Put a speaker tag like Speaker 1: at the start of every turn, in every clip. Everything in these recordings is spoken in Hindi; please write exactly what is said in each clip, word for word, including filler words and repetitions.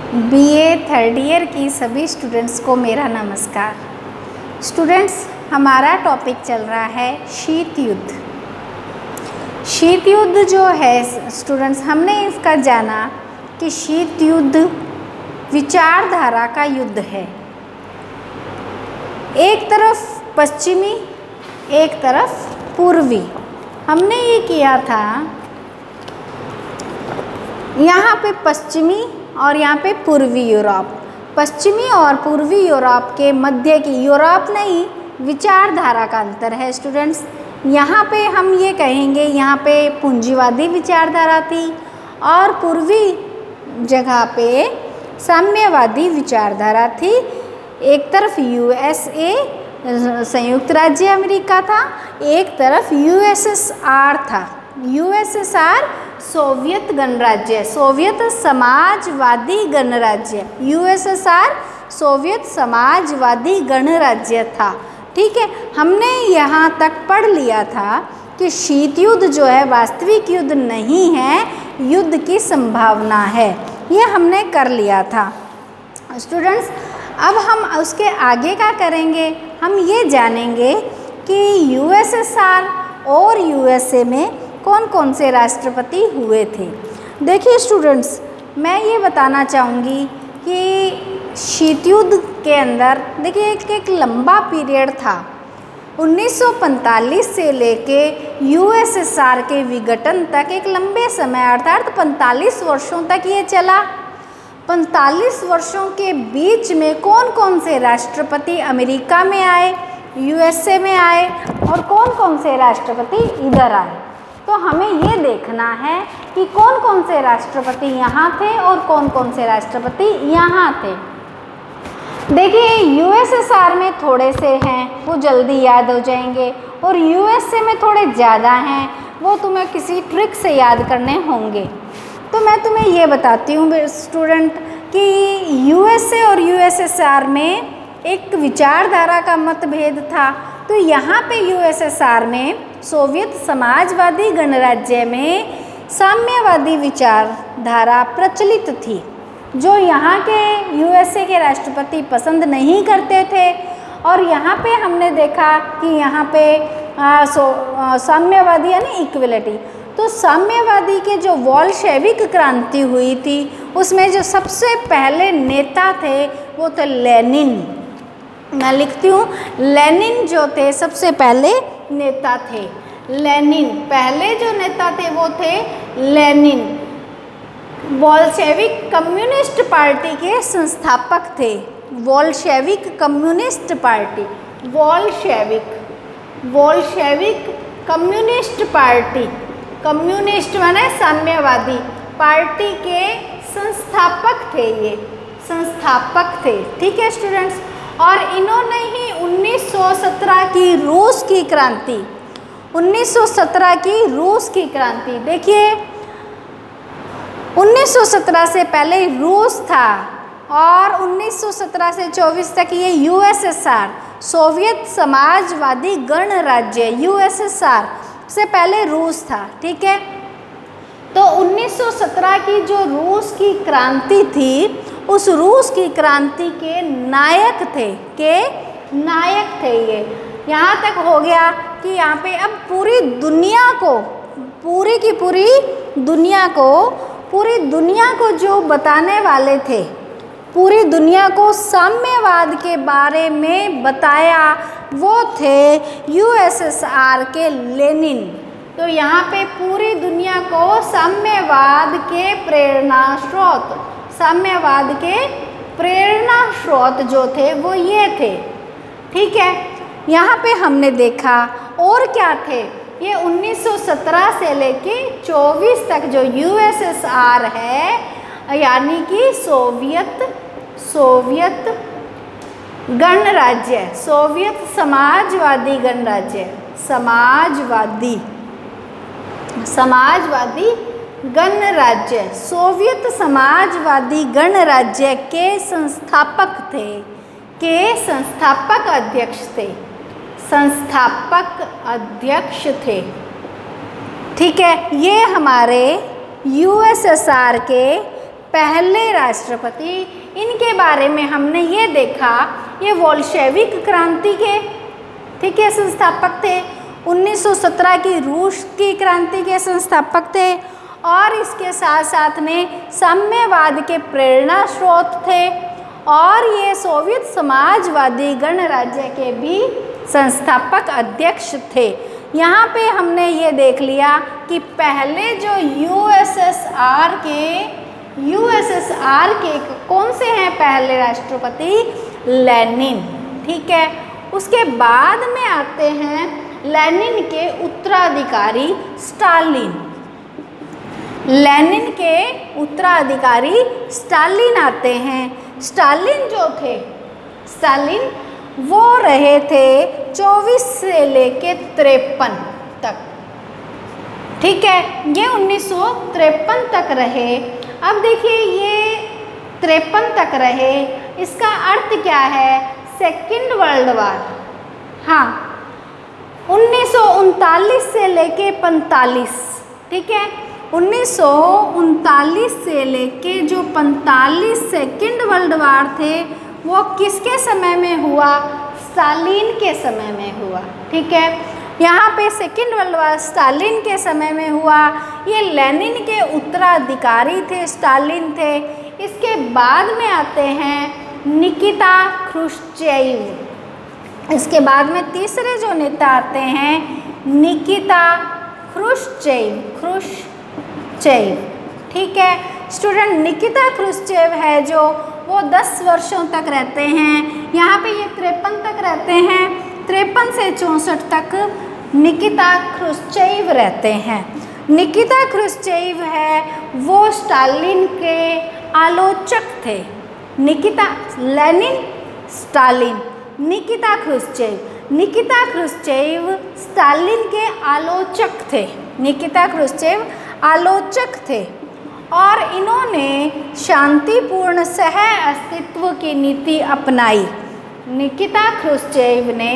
Speaker 1: बीए थर्ड ईयर की सभी स्टूडेंट्स को मेरा नमस्कार। स्टूडेंट्स, हमारा टॉपिक चल रहा है शीत युद्ध। शीत युद्ध जो है स्टूडेंट्स, हमने इसका जाना कि शीत युद्ध विचारधारा का युद्ध है। एक तरफ पश्चिमी, एक तरफ पूर्वी। हमने ये किया था, यहाँ पे पश्चिमी और यहाँ पे पूर्वी यूरोप। पश्चिमी और पूर्वी यूरोप के मध्य की, यूरोप नहीं, विचारधारा का अंतर है स्टूडेंट्स। यहाँ पे हम ये कहेंगे, यहाँ पे पूंजीवादी विचारधारा थी और पूर्वी जगह पे साम्यवादी विचारधारा थी। एक तरफ यूएसए संयुक्त राज्य अमेरिका था, एक तरफ यूएसएसआर था। यूएसएसआर सोवियत गणराज्य, सोवियत समाजवादी गणराज्य। यूएसएसआर सोवियत समाजवादी गणराज्य था। ठीक है, हमने यहाँ तक पढ़ लिया था कि शीत युद्ध जो है वास्तविक युद्ध नहीं है, युद्ध की संभावना है। ये हमने कर लिया था स्टूडेंट्स। अब हम उसके आगे क्या करेंगे, हम ये जानेंगे कि यूएसएसआर और यूएसए में कौन कौन से राष्ट्रपति हुए थे। देखिए स्टूडेंट्स, मैं ये बताना चाहूँगी कि शीत युद्ध के अंदर देखिए एक एक लंबा पीरियड था। उन्नीस सौ पैंतालीस से लेके यूएसएसआर के विघटन तक एक लंबे समय अर्थात पैंतालीस वर्षों तक ये चला। पैंतालीस वर्षों के बीच में कौन कौन से राष्ट्रपति अमेरिका में आए, यूएसए में आए और कौन कौन से राष्ट्रपति इधर आए। तो हमें ये देखना है कि कौन कौन से राष्ट्रपति यहाँ थे और कौन कौन से राष्ट्रपति यहाँ थे। देखिए, यूएसएसआर में थोड़े से हैं, वो जल्दी याद हो जाएंगे, और यूएसए में थोड़े ज़्यादा हैं, वो तुम्हें किसी ट्रिक से याद करने होंगे। तो मैं तुम्हें ये बताती हूँ स्टूडेंट कि यूएसए और यूएसएसआर में एक विचारधारा का मतभेद था। तो यहाँ पे यूएसएसआर में सोवियत समाजवादी गणराज्य में साम्यवादी विचारधारा प्रचलित थी, जो यहाँ के यूएसए के राष्ट्रपति पसंद नहीं करते थे। और यहाँ पे हमने देखा कि यहाँ पे आ, सो आ, साम्यवादी यानी इक्वलिटी। तो साम्यवादी के जो बोल्शेविक क्रांति हुई थी, उसमें जो सबसे पहले नेता थे वो थे लेनिन। मैं लिखती हूँ, लेनिन जो थे सबसे पहले नेता थे। लेनिन पहले जो नेता थे वो थे लेनिन। बोल्शेविक कम्युनिस्ट पार्टी के संस्थापक थे। Bolshevik communist party, Bolshevik Bolshevik communist party, communist माने साम्यवादी पार्टी के संस्थापक थे, ये संस्थापक थे। ठीक है स्टूडेंट्स, और इन्होंने ही उन्नीस सौ सत्रह की रूस की क्रांति, उन्नीस सौ सत्रह की रूस की क्रांति, देखिए उन्नीस सौ सत्रह से पहले रूस था और उन्नीस सौ सत्रह से चौबीस तक ये यूएसएसआर सोवियत समाजवादी गणराज्य, यूएसएसआर से पहले रूस था। ठीक है, तो उन्नीस सौ सत्रह की जो रूस की क्रांति थी, उस रूस की क्रांति के नायक थे, के नायक थे ये। यहाँ तक हो गया कि यहाँ पे अब पूरी दुनिया को, पूरी की पूरी दुनिया को, पूरी दुनिया को जो बताने वाले थे, पूरी दुनिया को साम्यवाद के बारे में बताया, वो थे यूएसएसआर के लेनिन। तो यहाँ पे पूरी दुनिया को साम्यवाद के प्रेरणा स्रोत, साम्यवाद के प्रेरणा स्रोत जो थे वो ये थे। ठीक है, यहाँ पे हमने देखा और क्या थे, ये उन्नीस सौ सत्रह से लेके चौबीस तक जो यूएसएसआर है, यानी कि सोवियत सोवियत गणराज्य, सोवियत समाजवादी गणराज्य, समाजवादी समाजवादी गणराज्य, सोवियत समाजवादी गणराज्य के संस्थापक थे, के संस्थापक अध्यक्ष थे, संस्थापक अध्यक्ष थे। ठीक है, ये हमारे यूएसएसआर के पहले राष्ट्रपति, इनके बारे में हमने ये देखा, ये बोल्शेविक क्रांति के ठीक है संस्थापक थे, उन्नीस सौ सत्रह की रूस की क्रांति के संस्थापक थे और इसके साथ साथ में साम्यवाद के प्रेरणा स्रोत थे और ये सोवियत समाजवादी गणराज्य के भी संस्थापक अध्यक्ष थे। यहाँ पे हमने ये देख लिया कि पहले जो यूएसएसआर के यूएसएसआर के कौन से हैं पहले राष्ट्रपति, लेनिन, ठीक है। उसके बाद में आते हैं लेनिन के उत्तराधिकारी स्टालिन, लेनिन के उत्तराधिकारी स्टालिन आते हैं। स्टालिन जो थे, स्टालिन वो रहे थे चौबीस से लेके तिरपन तक, ठीक है, ये उन्नीस सौ तिरपन तक रहे। अब देखिए ये तिरपन तक रहे, इसका अर्थ क्या है, सेकेंड वर्ल्ड वार, हाँ, उन्नीस सौ उनतालीस से लेके पैंतालीस, ठीक है, उन्नीस सौ उनतालीस से लेके जो पैंतालीस सेकेंड वर्ल्ड वार थे वो किसके समय में हुआ, स्टालिन के समय में हुआ, ठीक है। यहाँ पे सेकेंड वर्ल्ड वार स्टालिन के समय में हुआ, ये लेनिन के उत्तराधिकारी थे, स्टालिन थे। इसके बाद में आते हैं निकिता ख्रुश्चेव, इसके बाद में तीसरे जो नेता आते हैं निकिता ख्रुश्चेव, ख्रुश्चेव, ठीक है स्टूडेंट। निकिता ख्रुश्चेव है जो वो दस वर्षों तक रहते हैं, यहाँ पे ये तिरपन तक रहते हैं, तिरपन से चौंसठ तक निकिता ख्रुश्चेव रहते हैं। निकिता ख्रुश्चेव है वो स्टालिन के आलोचक थे, Nikita, Lenin, Stalin, Nikita Khrushchev. Nikita Khrushchev Stalin के आलोचक थे, निकिता ख्रुश्चेव आलोचक थे और इन्होंने शांतिपूर्ण सह अस्तित्व की नीति अपनाई। निकिता ख्रुश्चेव ने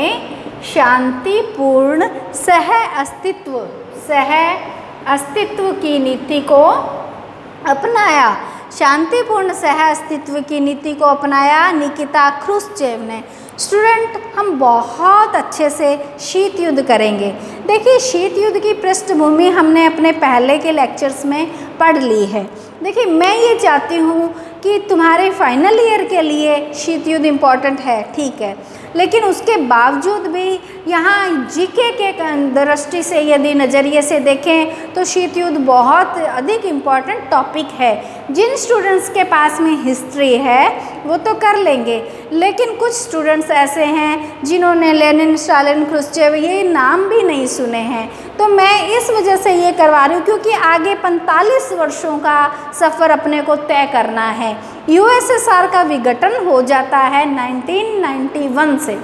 Speaker 1: शांतिपूर्ण सह अस्तित्व सह अस्तित्व की नीति को अपनाया, शांतिपूर्ण सह अस्तित्व की नीति को अपनाया निकिता ख्रुश्चेव ने। स्टूडेंट हम बहुत अच्छे से शीत युद्ध करेंगे। देखिए शीत युद्ध की पृष्ठभूमि हमने अपने पहले के लेक्चर्स में पढ़ ली है। देखिए मैं ये चाहती हूँ कि तुम्हारे फाइनल ईयर के लिए शीत युद्ध इम्पॉर्टेंट है, ठीक है, लेकिन उसके बावजूद भी यहाँ जीके के दृष्टि से यदि नज़रिए से देखें तो शीत युद्ध बहुत अधिक इम्पॉर्टेंट टॉपिक है। जिन स्टूडेंट्स के पास में हिस्ट्री है वो तो कर लेंगे, लेकिन कुछ स्टूडेंट्स ऐसे हैं जिन्होंने लेनिन, स्टालिन, ख्रुश्चेव ये नाम भी नहीं सुने हैं। तो मैं इस वजह से ये करवा रही हूँ क्योंकि आगे पैंतालीस वर्षों का सफ़र अपने को तय करना है। यूएसएसआर का विघटन हो जाता है नाइनटीन नाइंटी वन से,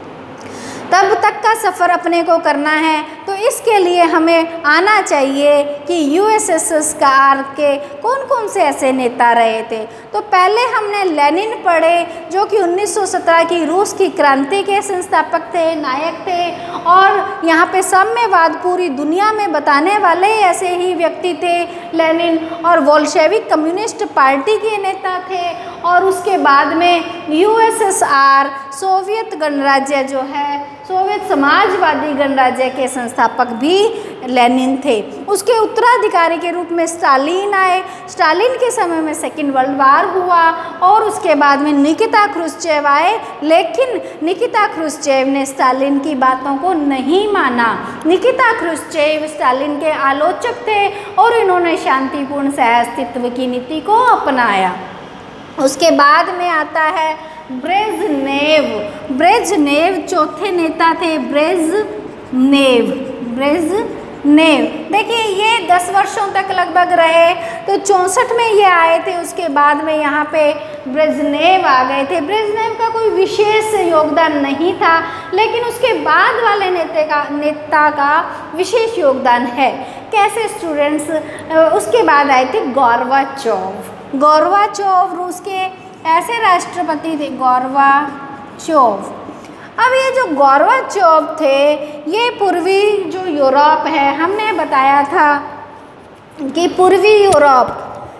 Speaker 1: तब तक का सफ़र अपने को करना है। तो इसके लिए हमें आना चाहिए कि यूएसएसआर के कौन कौन से ऐसे नेता रहे थे। तो पहले हमने लेनिन पढ़े जो कि उन्नीस सौ सत्रह की रूस की क्रांति के संस्थापक थे, नायक थे और यहाँ पे साम्यवाद पूरी दुनिया में बताने वाले ऐसे ही व्यक्ति थे लेनिन, और बोल्शेविक कम्युनिस्ट पार्टी के नेता थे। और उसके बाद में यूएसएसआर, सोवियत गणराज्य जो है, सोवियत समाजवादी गणराज्य के संस्थापक भी लेनिन थे। उसके उत्तराधिकारी के रूप में स्टालिन आए। स्टालिन के समय में सेकेंड वर्ल्ड वार हुआ और उसके बाद में निकिता ख्रुश्चेव आए, लेकिन निकिता ख्रुश्चेव ने स्टालिन की बातों को नहीं माना। निकिता ख्रुश्चेव स्टालिन के आलोचक थे और इन्होंने शांतिपूर्ण सह अस्तित्व की नीति को अपनाया। उसके बाद में आता है ब्रेजनेव। ब्रेजनेव चौथे नेता थे, ब्रेजनेव, ब्रेजनेव। देखिए ये दस वर्षों तक लगभग रहे, तो चौंसठ में ये आए थे। उसके बाद में यहाँ पे ब्रेजनेव आ गए थे। ब्रेजनेव का कोई विशेष योगदान नहीं था, लेकिन उसके बाद वाले नेता का नेता का विशेष योगदान है। कैसे स्टूडेंट्स? उसके बाद आए थे गोर्बाचोव। गोर्बाचोव रूस के ऐसे राष्ट्रपति थे, गोर्बाचोव। अब ये जो गोर्बाचोव थे ये पूर्वी जो यूरोप है, हमने बताया था कि पूर्वी यूरोप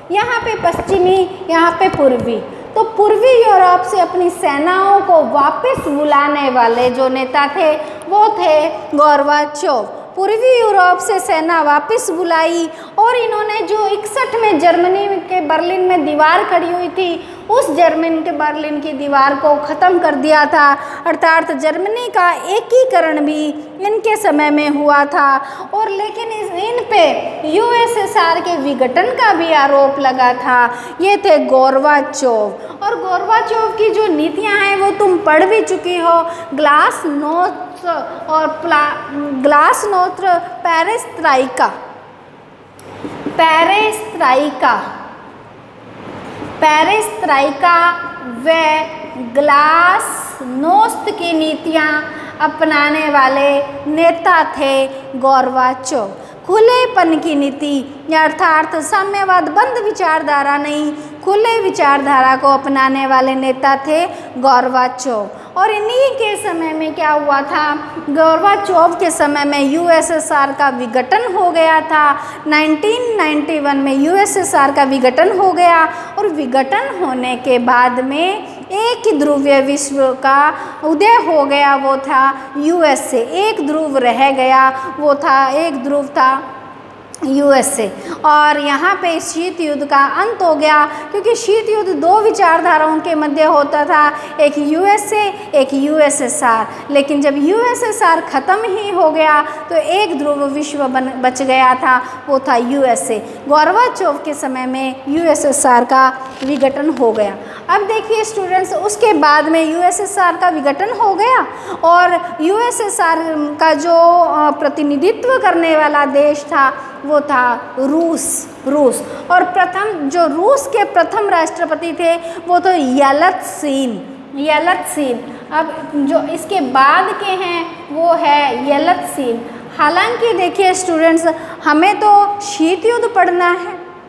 Speaker 1: यहाँ पे पश्चिमी, यहाँ पे पूर्वी। तो पूर्वी यूरोप से अपनी सेनाओं को वापस बुलाने वाले जो नेता थे वो थे गोर्बाचोव। पूर्वी यूरोप से सेना वापस बुलाई और इन्होंने जो इकसठ में जर्मनी के बर्लिन में दीवार खड़ी हुई थी उस जर्मनी के बर्लिन की दीवार को ख़त्म कर दिया था, अर्थात जर्मनी का एकीकरण भी इनके समय में हुआ था। और लेकिन इस इन पे यूएसएसआर के विघटन का भी आरोप लगा था। ये थे गोर्बाचोव। और गोर्बाचोव की जो नीतियां हैं वो तुम पढ़ भी चुकी हो, ग्लासनोस्ट और ग्लासनोस्ट, पेरेस्ट्राइका, पेरेस्ट्राइका पेरेस्ट्राइका व ग्लासनोस्त की नीतियां अपनाने वाले नेता थे गोर्बाचोव। खुलेपन की नीति अर्थात साम्यवाद, बंद विचारधारा नहीं, खुले विचारधारा को अपनाने वाले नेता थे गोर्बाचोव। और इन्हीं के समय में क्या हुआ था, गोर्बाचोव के समय में यूएसएसआर का विघटन हो गया था। उन्नीस सौ इक्यानवे में यूएसएसआर का विघटन हो गया और विघटन होने के बाद में एक ध्रुवीय विश्व का उदय हो गया, वो था यूएसए। एक ध्रुव रह गया, वो था, एक ध्रुव था यूएसए। और यहाँ पे शीत युद्ध का अंत हो गया, क्योंकि शीत युद्ध दो विचारधाराओं के मध्य होता था, एक यूएसए एक यूएसएसआर। लेकिन जब यूएसएसआर ख़त्म ही हो गया तो एक ध्रुव विश्व बन बच गया था, वो था यूएसए। गोर्बाचोव के समय में यूएसएसआर का विघटन हो गया। अब देखिए स्टूडेंट्स, उसके बाद में यूएसएसआर का विघटन हो गया और यूएसएसआर का जो प्रतिनिधित्व करने वाला देश था वो था रूस रूस और प्रथम जो रूस के प्रथम राष्ट्रपति थे वो तो येल्त्सिन येल्त्सिन। अब जो इसके बाद के हैं वो है येल्त्सिन। हालांकि देखिए स्टूडेंट्स, हमें तो शीत युद्ध पढ़ना है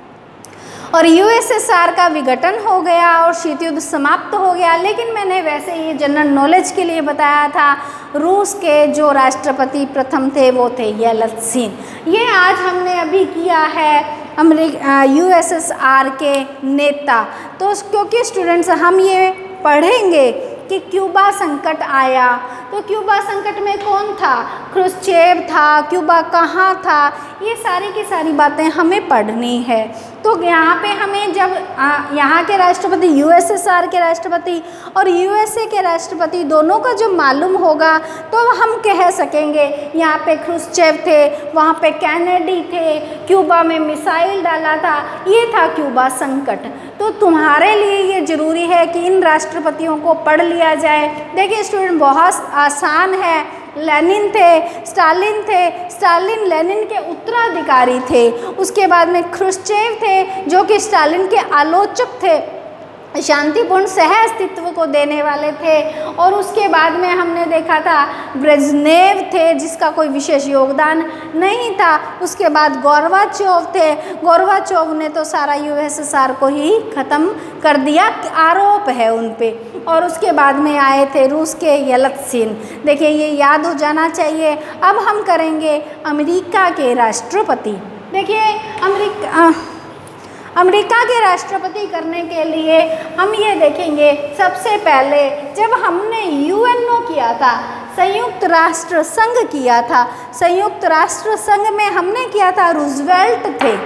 Speaker 1: और यूएसएसआर का विघटन हो गया और शीत युद्ध समाप्त हो गया, लेकिन मैंने वैसे ही जनरल नॉलेज के लिए बताया था रूस के जो राष्ट्रपति प्रथम थे वो थे येल्त्सिन। ये आज हमने अभी किया है अमेरिका यूएसएसआर के नेता। तो क्योंकि स्टूडेंट्स हम ये पढ़ेंगे कि क्यूबा संकट आया, तो क्यूबा संकट में कौन था, क्रुश्चेव था, क्यूबा कहाँ था, ये सारी की सारी बातें हमें पढ़नी है। तो यहाँ पे हमें जब यहाँ के राष्ट्रपति, यूएसएसआर के राष्ट्रपति और यूएसए के राष्ट्रपति दोनों का जो मालूम होगा तो हम कह सकेंगे यहाँ पे क्रुश्चेव थे, वहाँ पे कैनेडी थे, क्यूबा में मिसाइल डाला था, ये था क्यूबा संकट। तो तुम्हारे लिए ये ज़रूरी है कि इन राष्ट्रपतियों को पढ़ लिया जाए। देखिए स्टूडेंट, बहुत आसान है। लेनिन थे, स्टालिन थे, स्टालिन लेनिन के उत्तराधिकारी थे। उसके बाद में क्रुश्चेव थे जो कि स्टालिन के आलोचक थे, शांतिपूर्ण सह अस्तित्व को देने वाले थे। और उसके बाद में हमने देखा था ब्रेजनेव थे जिसका कोई विशेष योगदान नहीं था। उसके बाद गोर्बाचोव थे, गोर्बाचोव ने तो सारा यूएसएसआर को ही ख़त्म कर दिया, आरोप है उन पे। और उसके बाद में आए थे रूस के येल्त्सिन। देखिए ये याद हो जाना चाहिए। अब हम करेंगे अमेरिका के राष्ट्रपति। देखिए अमेरिका अमेरिका के राष्ट्रपति करने के लिए हम ये देखेंगे, सबसे पहले जब हमने यूएनओ किया था, संयुक्त राष्ट्र संघ किया था, संयुक्त राष्ट्र संघ में हमने किया था रूजवेल्ट थे।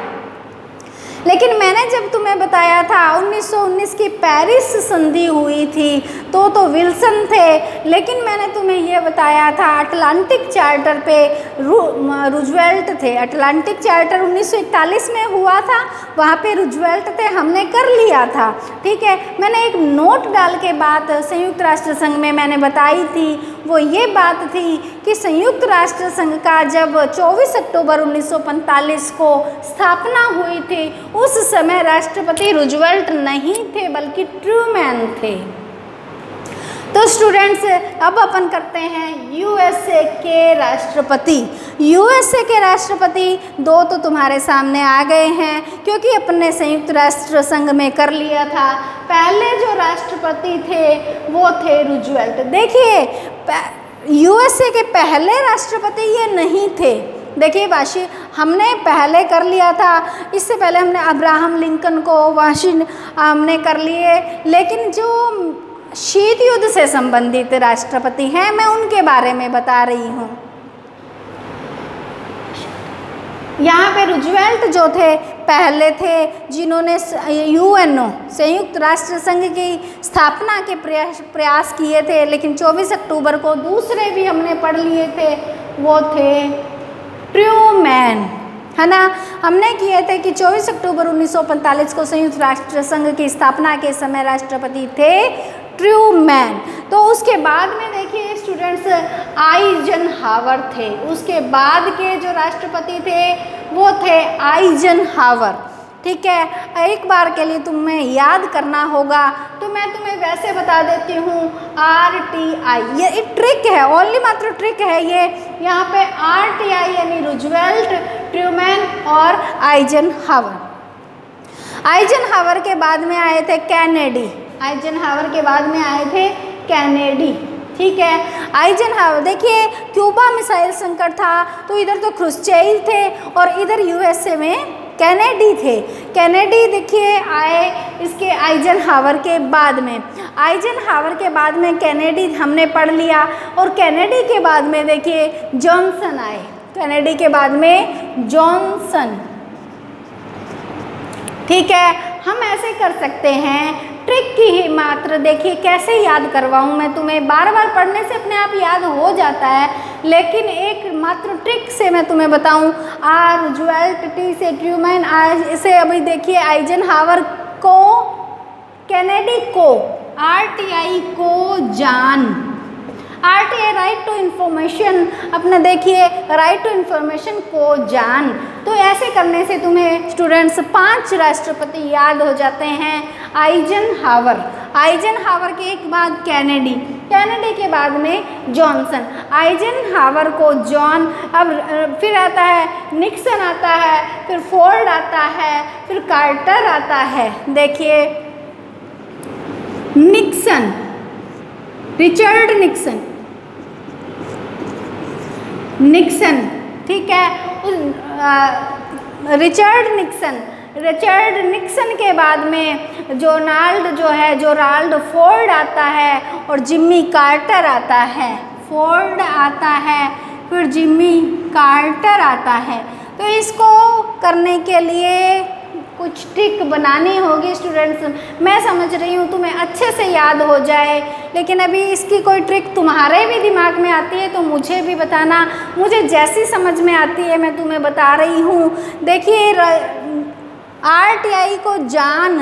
Speaker 1: लेकिन मैंने जब तुम्हें बताया था उन्नीस सौ उन्नीस की पेरिस संधि हुई थी तो तो विल्सन थे। लेकिन मैंने तुम्हें ये बताया था अटलांटिक चार्टर पे रू रूजवेल्ट थे। अटलांटिक चार्टर उन्नीस सौ इकतालीस में हुआ था, वहाँ पे रूजवेल्ट थे, हमने कर लिया था। ठीक है, मैंने एक नोट डाल के बात संयुक्त राष्ट्र संघ में मैंने बताई थी, वो ये बात थी कि संयुक्त राष्ट्र संघ का जब चौबीस अक्टूबर उन्नीस सौ पैंतालीस को स्थापना हुई थी उस समय राष्ट्रपति रूजवेल्ट नहीं थे बल्कि ट्रूमैन थे। तो स्टूडेंट्स, अब अपन करते हैं यूएसए के राष्ट्रपति। यूएसए के राष्ट्रपति दो तो तुम्हारे सामने आ गए हैं क्योंकि अपने संयुक्त राष्ट्र संघ में कर लिया था। पहले जो राष्ट्रपति थे वो थे रूजवेल्ट। देखिए यूएसए के पहले राष्ट्रपति ये नहीं थे, देखिए वाशी हमने पहले कर लिया था, इससे पहले हमने अब्राहम लिंकन को वाशी हमने कर लिए, लेकिन जो शीत युद्ध से संबंधित राष्ट्रपति हैं मैं उनके बारे में बता रही हूँ। यहाँ पे रूजवेल्ट जो थे पहले थे जिन्होंने यूएनओ संयुक्त राष्ट्र संघ की स्थापना के प्रयास प्रयास किए थे, लेकिन चौबीस अक्टूबर को दूसरे भी हमने पढ़ लिए थे, वो थे ट्रूमैन, है ना। हमने किए थे कि चौबीस अक्टूबर उन्नीस सौ पैंतालीस को संयुक्त राष्ट्र संघ की स्थापना के समय राष्ट्रपति थे ट्रूमैन। तो उसके बाद में देखिए स्टूडेंट्स आइजनहावर थे, उसके बाद के जो राष्ट्रपति थे वो थे आइजनहावर, ठीक है। एक बार के लिए तुम्हें याद करना होगा तो मैं तुम्हें वैसे बता देती हूँ आर टी आई, ये एक ट्रिक है, ओनली मात्र ट्रिक है ये। यहाँ पे आर टी आई यानी रूजवेल्ट, ट्रूमैन और आइजनहावर। आइजनहावर के बाद में आए थे कैनेडी, आइजनहावर के बाद में आए थे कैनेडी, ठीक है। आइजनहावर देखिए क्यूबा मिसाइल संकट था तो इधर तो क्रुश्चेव थे और इधर यूएसए में कैनेडी थे। कैनेडी देखिए आए इसके आइजनहावर के बाद में, आइजनहावर के बाद में कैनेडी हमने पढ़ लिया, और कैनेडी के बाद में देखिए जॉनसन आए, कैनेडी के बाद में जॉनसन, ठीक है। हम ऐसे कर सकते हैं, ट्रिक की ही मात्र देखिए कैसे याद करवाऊँ मैं तुम्हें, बार बार पढ़ने से अपने आप याद हो जाता है, लेकिन एक मात्र ट्रिक से मैं तुम्हें बताऊँ। आर रूजवेल्ट, टी से ट्रूमैन, इसे अभी देखिए आइजनहावर को, कैनेडी को, आर टी आई को जान, R T I right to information, अपने देखिए राइट टू इन्फॉर्मेशन को जान। तो ऐसे करने से तुम्हें स्टूडेंट्स पांच राष्ट्रपति याद हो जाते हैं। आइजनहावर, आइजनहावर के एक बाद कैनेडी, कैनेडी के बाद में जॉनसन, आइजनहावर को जॉन, अब फिर आता है निक्सन आता है, फिर फोर्ड आता है, फिर कार्टर आता है। देखिए निक्सन, रिचर्ड निक्सन, निक्सन, ठीक है। रिचर्ड निक्सन, रिचर्ड निक्सन के बाद में जोनाल्ड जो है, जोनाल्ड फोर्ड आता है और जिम्मी कार्टर आता है, फोर्ड आता है फिर जिम्मी कार्टर आता है। तो इसको करने के लिए कुछ ट्रिक बनानी होगी स्टूडेंट्स, मैं समझ रही हूँ तुम्हें अच्छे से याद हो जाए, लेकिन अभी इसकी कोई ट्रिक तुम्हारे भी दिमाग में आती है तो मुझे भी बताना, मुझे जैसी समझ में आती है मैं तुम्हें बता रही हूँ। देखिए आर टी आई को जान,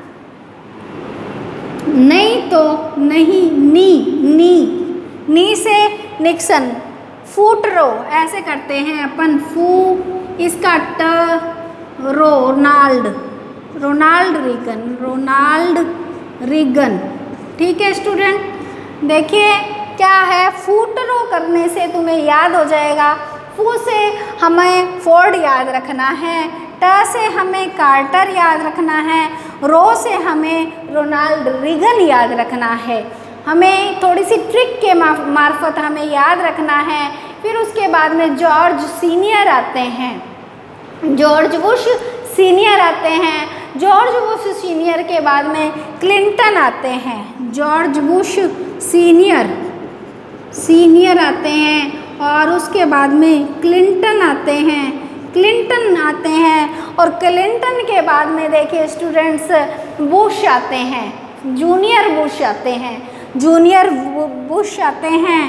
Speaker 1: नहीं तो नहीं, नी, नी, नी से निक्सन, फूटरो ऐसे करते हैं अपन, फू इसका ट, Ronald, Ronald Reagan, Ronald Reagan, ठीक है स्टूडेंट। देखिए क्या है, फूटरो करने से तुम्हें याद हो जाएगा। फू से हमें फोर्ड याद रखना है, ट से हमें कार्टर याद रखना है, रो से हमें रोनाल्ड रीगन याद रखना है। हमें थोड़ी सी ट्रिक के मार्फत हमें याद रखना है। फिर उसके बाद में जॉर्ज सीनियर आते हैं, जॉर्ज बुश सीनियर आते हैं, जॉर्ज बुश सीनियर के बाद में क्लिंटन आते हैं, जॉर्ज बुश सीनियर सीनियर आते हैं, और उसके बाद में क्लिंटन आते हैं, क्लिंटन आते हैं, और क्लिंटन के बाद में देखिए स्टूडेंट्स बुश आते हैं, जूनियर बुश आते हैं, जूनियर बुश आते हैं,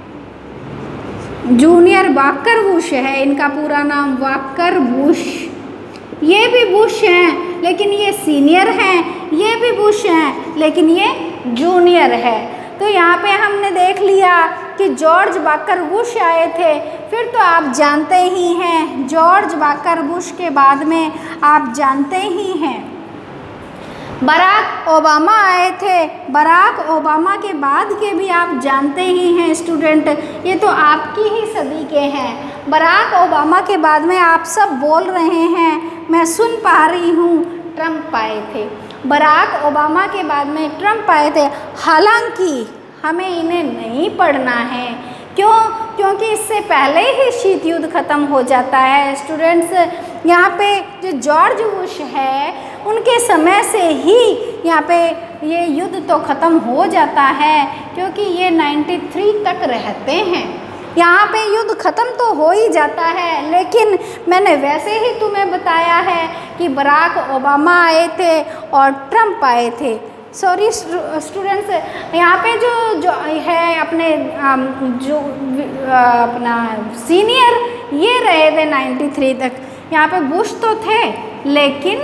Speaker 1: जूनियर वाकर बुश है इनका पूरा नाम, वाकर बुश। ये भी बुश हैं लेकिन ये सीनियर हैं, ये भी बुश हैं लेकिन ये जूनियर है। तो यहाँ पे हमने देख लिया कि जॉर्ज वाकर बुश आए थे। फिर तो आप जानते ही हैं, जॉर्ज वाकर बुश के बाद में आप जानते ही हैं बराक ओबामा आए थे। बराक ओबामा के बाद के भी आप जानते ही हैं स्टूडेंट, ये तो आपकी ही सदी के हैं। बराक ओबामा के बाद में आप सब बोल रहे हैं, मैं सुन पा रही हूँ, ट्रम्प आए थे। बराक ओबामा के बाद में ट्रम्प आए थे। हालांकि हमें इन्हें नहीं पढ़ना है, क्यों? क्योंकि इससे पहले ही शीत युद्ध ख़त्म हो जाता है स्टूडेंट्स। यहाँ पे जो जॉर्ज बुश है उनके समय से ही यहाँ पे ये युद्ध तो ख़त्म हो जाता है, क्योंकि ये तिरानवे तक रहते हैं। यहाँ पे युद्ध ख़त्म तो हो ही जाता है, लेकिन मैंने वैसे ही तुम्हें बताया है कि बराक ओबामा आए थे और ट्रंप आए थे। सॉरी स्टूडेंट्स, यहाँ पे जो जो है अपने जो अपना सीनियर ये रहे थे तिरानवे तक। यहाँ पे बुश तो थे, लेकिन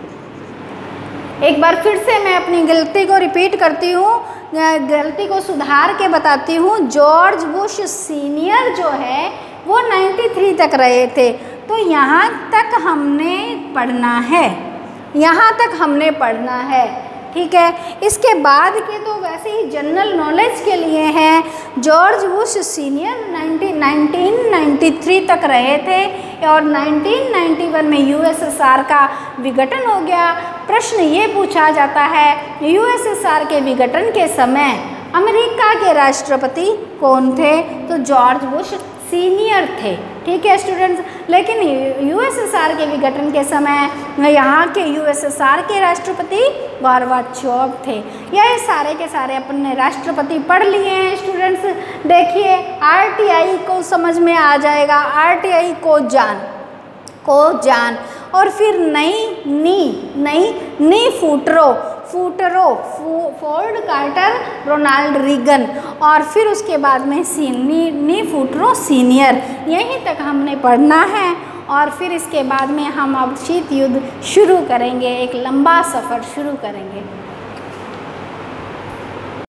Speaker 1: एक बार फिर से मैं अपनी गलती को रिपीट करती हूँ, गलती को सुधार के बताती हूँ। जॉर्ज बुश सीनियर जो है वो तिरानवे तक रहे थे। तो यहाँ तक हमने पढ़ना है, यहाँ तक हमने पढ़ना है, ठीक है। इसके बाद के तो वैसे ही जनरल नॉलेज के लिए हैं। George Bush senior nineteen ninety three तक रहे थे और नाइनटीन नाइंटी वन में यूएसएसआर का विघटन हो गया। प्रश्न ये पूछा जाता है, यूएसएसआर के विघटन के समय अमेरिका के राष्ट्रपति कौन थे? तो जॉर्ज बुश सीनियर थे, ठीक है स्टूडेंट्स। लेकिन यूएसएसआर के विघटन के समय यहाँ के यूएसएसआर के राष्ट्रपति गोर्बाचोव थे। यह सारे के सारे अपने राष्ट्रपति पढ़ लिए हैं स्टूडेंट्स। देखिए आरटीआई को समझ में आ जाएगा, आरटीआई को जान को जान और फिर नई नी नई नी फूटरो फूटरो फू, फोर्ड कार्टर रोनाल्ड रीगन और फिर उसके बाद में सी नी, नी फूटरो सीनियर। यहीं तक हमने पढ़ना है और फिर इसके बाद में हम अब शीत युद्ध शुरू करेंगे, एक लंबा सफ़र शुरू करेंगे।